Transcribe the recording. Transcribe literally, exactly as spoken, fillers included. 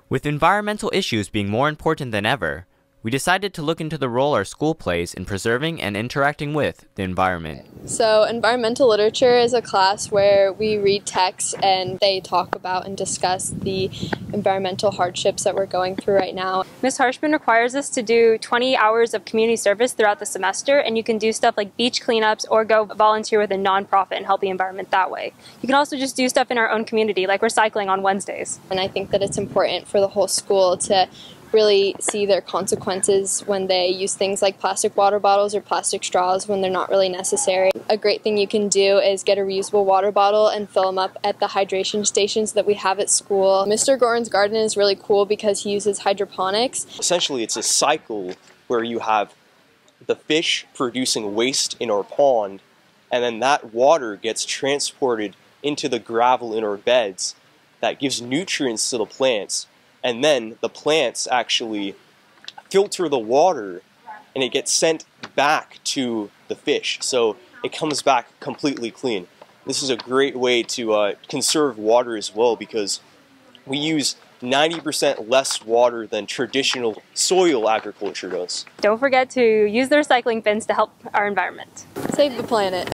With environmental issues being more important than ever, we decided to look into the role our school plays in preserving and interacting with the environment. So environmental literature is a class where we read texts and they talk about and discuss the environmental hardships that we're going through right now. Miz Harshman requires us to do twenty hours of community service throughout the semester, and you can do stuff like beach cleanups or go volunteer with a nonprofit and help the environment that way. You can also just do stuff in our own community, like recycling on Wednesdays. And I think that it's important for the whole school to really see their consequences when they use things like plastic water bottles or plastic straws when they're not really necessary. A great thing you can do is get a reusable water bottle and fill them up at the hydration stations that we have at school. Mister Gorin's garden is really cool because he uses hydroponics. Essentially, it's a cycle where you have the fish producing waste in our pond, and then that water gets transported into the gravel in our beds that gives nutrients to the plants. And then the plants actually filter the water and it gets sent back to the fish. So it comes back completely clean. This is a great way to uh, conserve water as well, because we use ninety percent less water than traditional soil agriculture does. Don't forget to use the recycling bins to help our environment. Save the planet.